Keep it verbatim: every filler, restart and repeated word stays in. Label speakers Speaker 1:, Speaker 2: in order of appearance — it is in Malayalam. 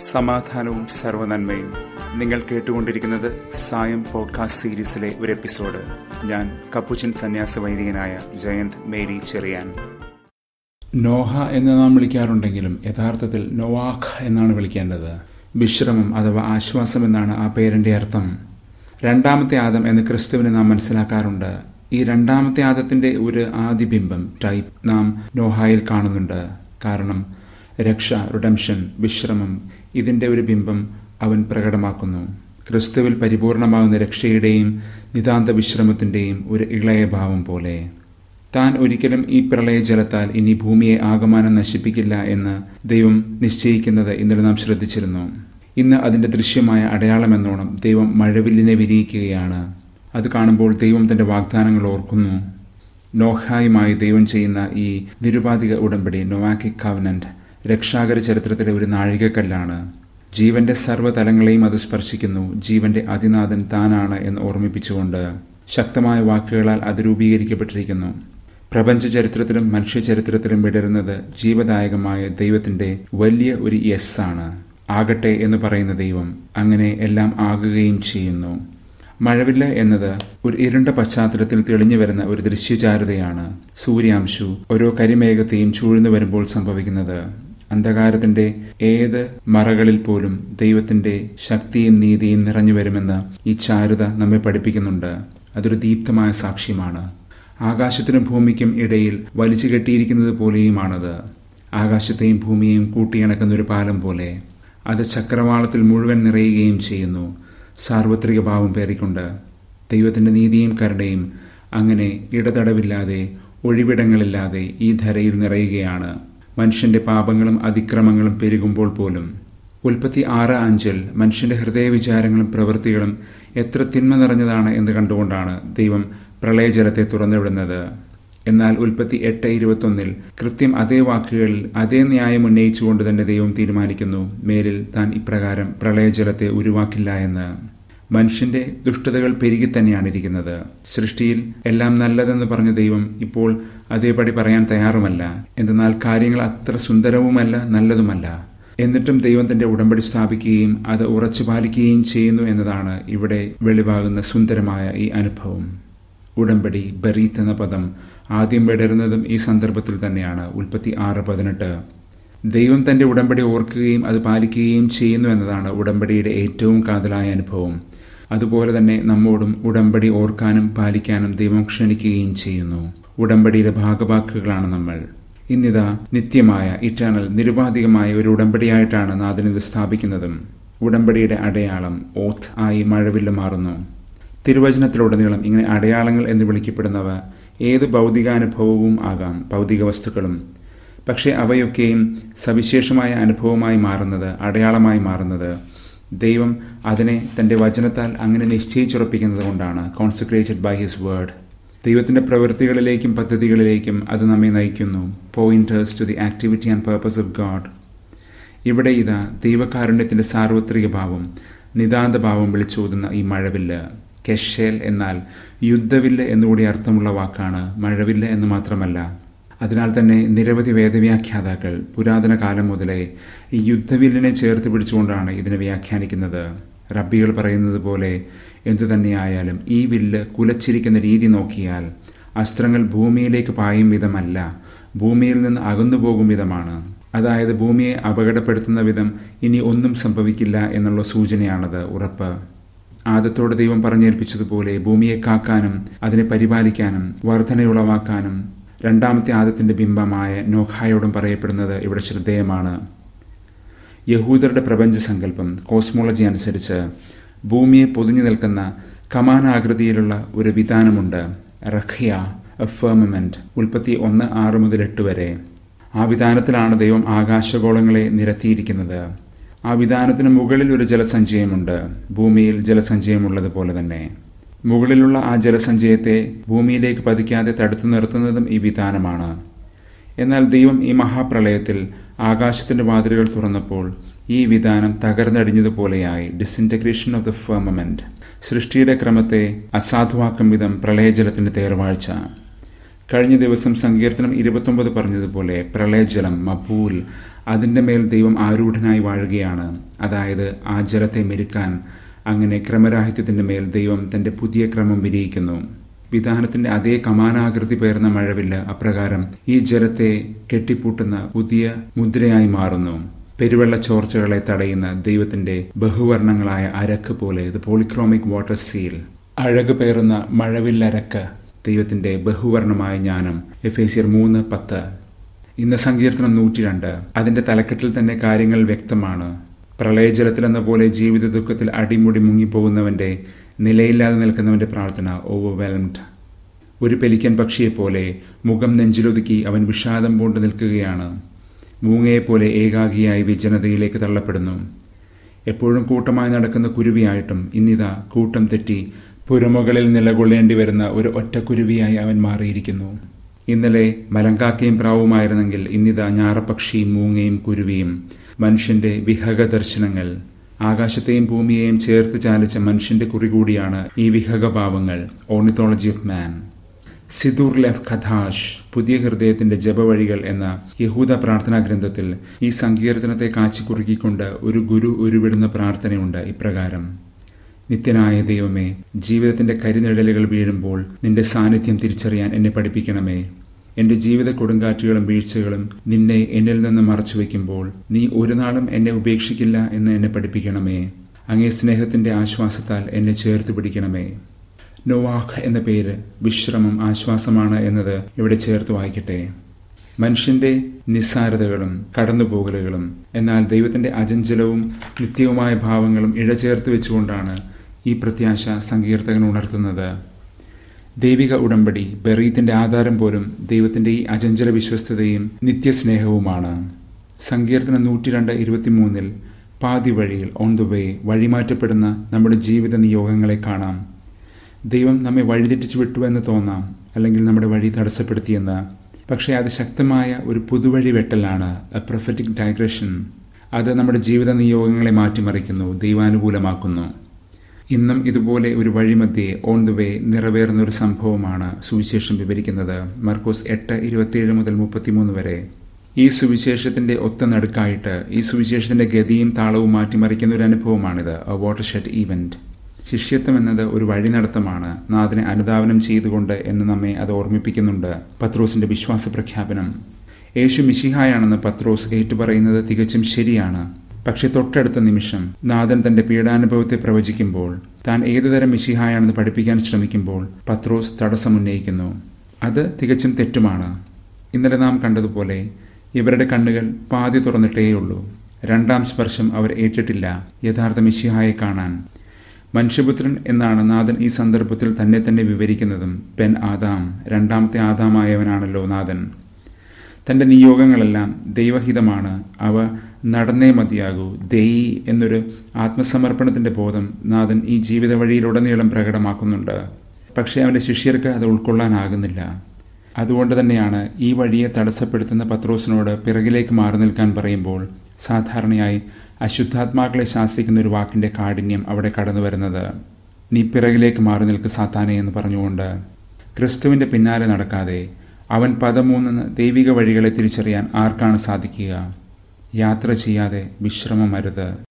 Speaker 1: സമാധാനവും സർവ്വനന്മയും. നിങ്ങൾ കേട്ടുകൊണ്ടിരിക്കുന്നത് സായം പോഡ്കാസ്റ്റ് സീരീസിലെ ഒരു എപ്പിസോഡ്. ഞാൻ കപ്പുച്ചിൻ സന്യാസ വൈദികനായ ജയന്ത് മേരി ചെറിയാൻ. നോഹ എന്ന് നാം വിളിക്കാറുണ്ടെങ്കിലും യഥാർത്ഥത്തിൽ നോവാഖ് എന്നാണ് വിളിക്കേണ്ടത്. വിശ്രമം അഥവാ ആശ്വാസം എന്നാണ് ആ പേരിന്റെ അർത്ഥം. രണ്ടാമത്തെ ആദം എന്ന് ക്രിസ്തുവിനെ നാം മനസ്സിലാക്കാറുണ്ട്. ഈ രണ്ടാമത്തെ ആദത്തിന്റെ ഒരു ആദിബിംബം ടൈപ്പ് നാം നോഹായിൽ കാണുന്നുണ്ട്. കാരണം രക്ഷ, റിഡംഷൻ, വിശ്രമം, ഇതിന്റെ ഒരു ബിംബം അവൻ പ്രകടമാക്കുന്നു. ക്രിസ്തുവിൽ പരിപൂർണമാകുന്ന രക്ഷയുടെയും നിതാന്ത വിശ്രമത്തിന്റെയും ഒരു ഇളയ ഭാവം പോലെ. താൻ ഒരിക്കലും ഈ പ്രളയജലത്താൽ ഇനി ഭൂമിയെ ആകമാനം നശിപ്പിക്കില്ല എന്ന് ദൈവം നിശ്ചയിക്കുന്നത് ഇന്നലെ നാം ശ്രദ്ധിച്ചിരുന്നു. ഇന്ന് അതിന്റെ ദൃശ്യമായ അടയാളമെന്നോണം ദൈവം മഴവില്ലിനെ വിരിയിക്കുകയാണ്. അത് കാണുമ്പോൾ ദൈവം തന്റെ വാഗ്ദാനങ്ങൾ ഓർക്കുന്നു. നോഹായുമായി ദൈവം ചെയ്യുന്ന ഈ നിരുപാധിക ഉടമ്പടി, നോവാക്കിക് കവനന്റ്, രക്ഷാകര ചരിത്രത്തിലെ ഒരു നാഴികക്കല്ലാണ്. ജീവന്റെ സർവ്വതലങ്ങളെയും അത് സ്പർശിക്കുന്നു. ജീവന്റെ അതിനാഥൻ താനാണ് എന്ന് ഓർമ്മിപ്പിച്ചുകൊണ്ട് ശക്തമായ വാക്കുകളാൽ അത് രൂപീകരിക്കപ്പെട്ടിരിക്കുന്നു. പ്രപഞ്ച ചരിത്രത്തിലും മനുഷ്യ ചരിത്രത്തിലും വിടരുന്നത് ജീവദായകമായ ദൈവത്തിന്റെ വലിയ ഒരു യെസ് ആണ്. ആകട്ടെ എന്ന് പറയുന്ന ദൈവം അങ്ങനെ എല്ലാം ആകുകയും ചെയ്യുന്നു. മഴവില്ല എന്നത് ഒരു ഇരുണ്ട പശ്ചാത്തലത്തിൽ തെളിഞ്ഞു വരുന്ന ഒരു ദൃശ്യചാരുതയാണ്. സൂര്യാംശു ഓരോ കരിമേഘത്തെയും ചൂഴ്ന്നു വരുമ്പോൾ സംഭവിക്കുന്നത്. അന്ധകാരത്തിന്റെ ഏത് മറകളിൽ പോലും ദൈവത്തിന്റെ ശക്തിയും നീതിയും നിറഞ്ഞു വരുമെന്ന് ഈ ചാരുത നമ്മെ പഠിപ്പിക്കുന്നുണ്ട്. അതൊരു ദീപ്തമായ സാക്ഷ്യമാണ്. ആകാശത്തിനും ഭൂമിക്കും ഇടയിൽ വലിച്ചു കെട്ടിയിരിക്കുന്നത് പോലെയുമാണത്. ആകാശത്തെയും ഭൂമിയെയും കൂട്ടിയിണക്കുന്ന ഒരു പാലം പോലെ. അത് ചക്രവാളത്തിൽ മുഴുവൻ നിറയുകയും ചെയ്യുന്നു, സാർവത്രിക ഭാവം പേറിക്കൊണ്ട്. ദൈവത്തിന്റെ നീതിയും കരുണയും അങ്ങനെ ഇടതടവില്ലാതെ, ഒഴിവിടങ്ങളില്ലാതെ ഈ ധരയിൽ നിറയുകയാണ്. മനുഷ്യന്റെ പാപങ്ങളും അതിക്രമങ്ങളും പെരുകുമ്പോൾ പോലും. ഉൽപ്പത്തി ആറ് അഞ്ചിൽ മനുഷ്യന്റെ ഹൃദയവിചാരങ്ങളും പ്രവൃത്തികളും എത്ര തിന്മ നിറഞ്ഞതാണ് എന്ന് കണ്ടുകൊണ്ടാണ് ദൈവം പ്രളയജലത്തെ തുറന്നുവിടുന്നത്. എന്നാൽ ഉൽപ്പത്തി എട്ട് ഇരുപത്തൊന്നിൽ കൃത്യം അതേ വാക്കുകളിൽ അതേ ന്യായം ഉന്നയിച്ചുകൊണ്ട് തന്നെ ദൈവം തീരുമാനിക്കുന്നു, മേലിൽ താൻ ഇപ്രകാരം പ്രളയജലത്തെ ഉരുവാക്കില്ല എന്ന്. മനുഷ്യന്റെ ദുഷ്ടതകൾ പെരുകി തന്നെയാണ് ഇരിക്കുന്നത്. സൃഷ്ടിയിൽ എല്ലാം നല്ലതെന്ന് പറഞ്ഞ ദൈവം ഇപ്പോൾ അതേപടി പറയാൻ തയ്യാറുമല്ല. എന്തെന്നാൽ കാര്യങ്ങൾ അത്ര സുന്ദരവുമല്ല, നല്ലതുമല്ല. എന്നിട്ടും ദൈവം തന്റെ ഉടമ്പടി സ്ഥാപിക്കുകയും അത് ഉറച്ചു പാലിക്കുകയും ചെയ്യുന്നു എന്നതാണ് ഇവിടെ വെളിവാകുന്ന സുന്ദരമായ ഈ അനുഭവം. ഉടമ്പടി, ബരീത്ത് എന്ന പദം ആദ്യം വിടരുന്നതും ഈ സന്ദർഭത്തിൽ തന്നെയാണ്. ഉൽപ്പത്തി ആറ് പതിനെട്ട്. ദൈവം തന്റെ ഉടമ്പടി ഓർക്കുകയും അത് പാലിക്കുകയും ചെയ്യുന്നു എന്നതാണ് ഉടമ്പടിയുടെ ഏറ്റവും കാതലായ അനുഭവം. അതുപോലെ തന്നെ നമ്മോടും ഉടമ്പടി ഓർക്കാനും പാലിക്കാനും ദൈവം ക്ഷണിക്കുകയും ചെയ്യുന്നു. ഉടമ്പടിയിലെ ഭാഗവാക്കുകളാണ് നമ്മൾ. ഇന്നിതാ നിത്യമായ, ഇറ്റേണൽ, നിരുപാധികമായ ഒരു ഉടമ്പടിയായിട്ടാണ് നാഥനിത് സ്ഥാപിക്കുന്നതും. ഉടമ്പടിയുടെ അടയാളം ഓത്ത് ആയി മഴവില്ല് മാറുന്നു. തിരുവചനത്തിലുടനീളം ഇങ്ങനെ അടയാളങ്ങൾ എന്ന് വിളിക്കപ്പെടുന്നവ ഏത് ഭൗതികാനുഭവവും ആകാം, ഭൗതിക വസ്തുക്കളും. പക്ഷെ അവയൊക്കെയും സവിശേഷമായ അനുഭവമായി മാറുന്നത്, അടയാളമായി മാറുന്നത് ദൈവം അതിനെ തന്റെ വചനത്താൽ അങ്ങനെ നിശ്ചയിച്ചുറപ്പിക്കുന്നത് കൊണ്ടാണ്. Consecrated by his word. ദൈവത്തിന്റെ പ്രവൃത്തികളിലേക്കും പദ്ധതികളിലേക്കും അത് നമ്മെ നയിക്കുന്നു. Pointers to the activity and purpose of God. ഇവിടെ ഇതാ ദൈവകാരുണ്യത്തിന്റെ സാർവത്രിക ഭാവം, നിതാന്ത ഭാവം വിളിച്ചോതുന്ന ഈ മഴവില്ല്. കെഷേൽ എന്നാൽ യുദ്ധവില്ല് എന്നുകൂടി അർത്ഥമുള്ള വാക്കാണ്. മഴവില്ല് എന്ന് മാത്രമല്ല. അതിനാൽ തന്നെ നിരവധി വേദവ്യാഖ്യാതാക്കൾ പുരാതന കാലം മുതലേ ഈ യുദ്ധവില്ലിനെ ചേർത്ത് പിടിച്ചുകൊണ്ടാണ് ഇതിനെ വ്യാഖ്യാനിക്കുന്നത്. റബ്ബികൾ പറയുന്നത് പോലെ എന്തുതന്നെയായാലും ഈ വില്ല് കുലച്ചിരിക്കുന്ന രീതി നോക്കിയാൽ അസ്ത്രങ്ങൾ ഭൂമിയിലേക്ക് പായും വിധമല്ല, ഭൂമിയിൽ നിന്ന് അകന്നു പോകും വിധമാണ്. അതായത് ഭൂമിയെ അപകടപ്പെടുത്തുന്ന വിധം ഇനി ഒന്നും സംഭവിക്കില്ല എന്നുള്ള സൂചനയാണത്, ഉറപ്പ്. ആദത്തോട് ദൈവം പറഞ്ഞേൽപ്പിച്ചതുപോലെ ഭൂമിയെ കാക്കാനും അതിനെ പരിപാലിക്കാനും വർധനയുളവാക്കാനും രണ്ടാമത്തെ ആദത്തിന്റെ ബിംബമായ നോഹായോടും പറയപ്പെടുന്നത് ഇവിടെ ശ്രദ്ധേയമാണ്. യഹൂദരുടെ പ്രപഞ്ച സങ്കല്പം, കോസ്മോളജി അനുസരിച്ച് ഭൂമിയെ പൊതിഞ്ഞു നിൽക്കുന്ന കമാനാകൃതിയിലുള്ള ഒരു വിധാനമുണ്ട്, റഖ്യ, എ ഫേർമമെന്റ്. ഉൽപ്പത്തി ഒന്ന് ആറ് മുതൽ എട്ട് വരെ. ആ വിധാനത്തിലാണ് ദൈവം ആകാശഗോളങ്ങളെ നിരത്തിയിരിക്കുന്നത്. ആ വിധാനത്തിന് മുകളിൽ ഒരു ജലസഞ്ചയമുണ്ട്, ഭൂമിയിൽ ജലസഞ്ചയമുള്ളതുപോലെ തന്നെ. മുകളിലുള്ള ആ ജലസഞ്ചയത്തെ ഭൂമിയിലേക്ക് പതിക്കാതെ തടുത്തു നിർത്തുന്നതും ഈ വിധാനമാണ്. എന്നാൽ ദൈവം ഈ മഹാപ്രളയത്തിൽ ആകാശത്തിന്റെ വാതിലുകൾ തുറന്നപ്പോൾ ഈ വിധാനം തകർന്നടിഞ്ഞതുപോലെയായി. Disintegration of the firmament. സൃഷ്ടിയുടെ ക്രമത്തെ അസാധുവാക്കും വിധം പ്രളയജലത്തിന്റെ തേർവാഴ്ച. കഴിഞ്ഞ ദിവസം സങ്കീർത്തനം ഇരുപത്തൊമ്പത് പറഞ്ഞതുപോലെ പ്രളയജലം, മബൂൽ, അതിൻ്റെ മേൽ ദൈവം ആരൂഢനായി വാഴുകയാണ്. അതായത് ആ ജലത്തെ മെരുക്കാൻ. അങ്ങനെ ക്രമരാഹിത്യത്തിൻ്റെ മേൽ ദൈവം തൻ്റെ പുതിയ ക്രമം വിരിയിക്കുന്നു. വിധാനത്തിന്റെ അതേ കമാനാകൃതി പേർന്ന മഴവില്ല് അപ്രകാരം ഈ ജലത്തെ കെട്ടിപ്പൂട്ടുന്ന പുതിയ മുദ്രയായി മാറുന്നു. പെരുവെള്ള ചോർച്ചകളെ തടയുന്ന ദൈവത്തിന്റെ ബഹുവർണ്ണങ്ങളായ അരക്ക് പോലെ, ദ പോളിക്രോമിക് വാട്ടർ സീൽ. അഴക് പേറുന്ന മഴവില്ലരക്ക്, ദൈവത്തിന്റെ ബഹുവർണ്ണമായ ജ്ഞാനം. എഫേസ്യർ മൂന്ന് പത്ത്. ഇന്ന് സങ്കീർത്തനം നൂറ്റി രണ്ട്. അതിന്റെ തലക്കെട്ടിൽ തന്നെ കാര്യങ്ങൾ വ്യക്തമാണ്. പ്രളയജലത്തിലെന്ന പോലെ ജീവിത ദുഃഖത്തിൽ അടിമുടി മുങ്ങിപ്പോകുന്നവന്റെ, നിലയില്ലാതെ നിൽക്കുന്നവന്റെ പ്രാർത്ഥന. ഓവർവെൽംഡ്. ഒരു പെലിക്കൻ പക്ഷിയെപ്പോലെ മുഖം നെഞ്ചിലൊതുക്കി അവൻ വിഷാദം പൂണ്ട് നിൽക്കുകയാണ്. മൂങ്ങയെപ്പോലെ ഏകാഗിയായി വിജനതയിലേക്ക് തള്ളപ്പെടുന്നു. എപ്പോഴും കൂട്ടമായി നടക്കുന്ന കുരുവിയായിട്ടും ഇന്നിതാ കൂട്ടം തെറ്റി പുരമുകളിൽ നിലകൊള്ളേണ്ടി വരുന്ന ഒരു ഒറ്റ കുരുവിയായി അവൻ മാറിയിരിക്കുന്നു. ഇന്നലെ മലങ്കാക്കയും പ്രാവുമായിരുന്നെങ്കിൽ ഇന്നിതാ ഞാറപ്പക്ഷിയും മൂങ്ങയും കുരുവിയും. മനുഷ്യന്റെ വിഹക ദർശനങ്ങൾ. ആകാശത്തെയും ഭൂമിയെയും ചേർത്ത് ചാലിച്ച മനുഷ്യന്റെ കുറികൂടിയാണ് ഈ വിഹകഭാവങ്ങൾ. Ornithology of man. Siddur Lev Chadash, പുതിയ ഹൃദയത്തിന്റെ ജപവഴികൾ എന്ന യഹൂദ പ്രാർത്ഥനാ ഗ്രന്ഥത്തിൽ ഈ സങ്കീർത്തനത്തെ കാച്ചിക്കുറുക്കിക്കൊണ്ട് ഒരു ഗുരു ഉരുവിടുന്ന പ്രാർത്ഥനയുണ്ട് ഇപ്രകാരം: നിത്യനായ ദൈവമേ, ജീവിതത്തിന്റെ കരിനിഴലുകൾ വീഴുമ്പോൾ നിന്റെ സാന്നിധ്യം തിരിച്ചറിയാൻ എന്നെ പഠിപ്പിക്കണമേ. എന്റെ ജീവിത കൊടുങ്കാറ്റുകളും വീഴ്ചകളും നിന്നെ എന്നിൽ നിന്ന് മറച്ചു വയ്ക്കുമ്പോൾ നീ ഒരു നാളും എന്നെ ഉപേക്ഷിക്കില്ല എന്ന് എന്നെ പഠിപ്പിക്കണമേ. അങ്ങേ സ്നേഹത്തിന്റെ ആശ്വാസത്താൽ എന്നെ ചേർത്ത് പിടിക്കണമേ. നോവാഹ് എന്ന പേര് വിശ്രമം, ആശ്വാസമാണ് എന്നത് ഇവിടെ ചേർത്ത് വായിക്കട്ടെ. മനുഷ്യന്റെ നിസ്സാരതകളും കടന്നുപോകലുകളും എന്നാൽ ദൈവത്തിന്റെ അചഞ്ചലവും നിത്യവുമായ ഭാവങ്ങളും ഇഴചേർത്ത് വെച്ചുകൊണ്ടാണ് ഈ പ്രത്യാശ സങ്കീർത്തകൻ ഉണർത്തുന്നത്. ദൈവിക ഉടമ്പടി, ബെറീത്തിന്റെ ആധാരം പോലും ദൈവത്തിന്റെ ഈ അചഞ്ചല വിശ്വസ്തതയും നിത്യസ്നേഹവുമാണ്. സങ്കീർത്തനം നൂറ്റി രണ്ട് ഇരുപത്തിമൂന്നിൽ പാതി വഴിയിൽ, ഓൺ ദ വേ, വഴിമാറ്റപ്പെടുന്ന നമ്മുടെ ജീവിത നിയോഗങ്ങളെ കാണാം. ദൈവം നമ്മെ വഴിതെറ്റിച്ചു വിട്ടു എന്ന് തോന്നാം, അല്ലെങ്കിൽ നമ്മുടെ വഴി തടസ്സപ്പെടുത്തിയെന്ന്. പക്ഷേ അത് ശക്തമായ ഒരു പുതുവഴി വെട്ടലാണ്, എ പ്രൊഫറ്റിക് ഡൈഗ്രഷൻ. അത് നമ്മുടെ ജീവിത നിയോഗങ്ങളെ മാറ്റിമറിക്കുന്നു, ദൈവാനുകൂലമാക്കുന്നു. ഇന്നും ഇതുപോലെ ഒരു വഴിമധ്യേ, ഓൺ ദ വേ, നിറവേറുന്ന ഒരു സംഭവമാണ് സുവിശേഷം വിവരിക്കുന്നത്. മർക്കോസ് എട്ട് ഇരുപത്തിയേഴ് മുതൽ മുപ്പത്തിമൂന്ന് വരെ. ഈ സുവിശേഷത്തിന്റെ ഒത്ത നടുക്കായിട്ട് ഈ സുവിശേഷത്തിന്റെ ഗതിയും താളവും മാറ്റിമറിക്കുന്ന ഒരു അനുഭവമാണിത്, എ വാട്ടർഷെഡ് ഈവന്റ്. ശിഷ്യത്വം എന്നത് ഒരു വഴി നടത്തമാണ്, നാഥനെ അനുധാവനം ചെയ്തുകൊണ്ട് എന്ന് നമ്മെ അത് ഓർമ്മിപ്പിക്കുന്നുണ്ട്. പത്രോസിന്റെ വിശ്വാസ പ്രഖ്യാപനം. യേശു മിശിഹായാണെന്ന് പത്രോസ് ഏറ്റുപറയുന്നത് തികച്ചും ശരിയാണ്. പക്ഷെ തൊട്ടടുത്ത നിമിഷം നാഥൻ തന്റെ പീഡാനുഭവത്തെ പ്രവചിക്കുമ്പോൾ, താൻ ഏതുതരം മിശിഹായാണെന്ന് പഠിപ്പിക്കാൻ ശ്രമിക്കുമ്പോൾ പത്രോസ് തടസ്സമുന്നയിക്കുന്നു. അത് തികച്ചും തെറ്റുമാണ്. ഇന്നലെ നാം കണ്ടതുപോലെ ഇവരുടെ കണ്ണുകൾ പാതി തുറന്നിട്ടേയുള്ളൂ. രണ്ടാം സ്പർശം അവർ ഏറ്റിട്ടില്ല, യഥാർത്ഥ മിശിഹായെ കാണാൻ. മനുഷ്യപുത്രൻ എന്നാണ് നാഥൻ ഈ സന്ദർഭത്തിൽ തന്നെ തന്നെ വിവരിക്കുന്നതും. പെൻ ആദാം, രണ്ടാമത്തെ ആദാമായവനാണല്ലോ നാഥൻ. തന്റെ നിയോഗങ്ങളെല്ലാം ദൈവഹിതമാണ്, അവ നടന്നേ മതിയാകൂ. ദൈ എന്നൊരു ആത്മസമർപ്പണത്തിന്റെ ബോധം നാഥൻ ഈ ജീവിത വഴിയിലുടനീളം പ്രകടമാക്കുന്നുണ്ട്. പക്ഷേ അവന്റെ ശിഷ്യർക്ക് അത് ഉൾക്കൊള്ളാനാകുന്നില്ല. അതുകൊണ്ട് തന്നെയാണ് ഈ വഴിയെ തടസ്സപ്പെടുത്തുന്ന പത്രോസിനോട് പിറകിലേക്ക് മാറി നിൽക്കാൻ പറയുമ്പോൾ സാധാരണയായി അശുദ്ധാത്മാക്കളെ ശാസിക്കുന്ന ഒരു വാക്കിന്റെ കാഠിന്യം അവിടെ കടന്നു വരുന്നത്. നീ പിറകിലേക്ക് മാറി നിൽക്ക് സാത്താനെ എന്ന് പറഞ്ഞുകൊണ്ട്. ക്രിസ്തുവിന്റെ പിന്നാലെ നടക്കാതെ അവൻ പദമൂന്നെന്ന് ദൈവിക വഴികളെ തിരിച്ചറിയാൻ ആർക്കാണ് സാധിക്കുക? യാത്ര ചെയ്യാതെ വിശ്രമം അരുത്.